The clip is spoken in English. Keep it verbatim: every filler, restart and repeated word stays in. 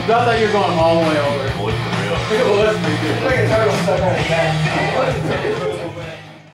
I thought you were going all the way over. Boy, for real. It was pretty good. It's like a turtle stuck on his back.